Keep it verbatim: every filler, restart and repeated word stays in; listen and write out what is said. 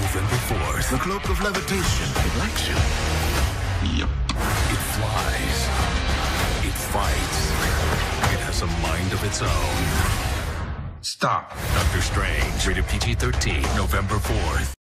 November fourth. The cloak of levitation. It likes you. Yep. It flies. It fights. It has a mind of its own. Stop. Doctor Strange, rated P G thirteen, November fourth.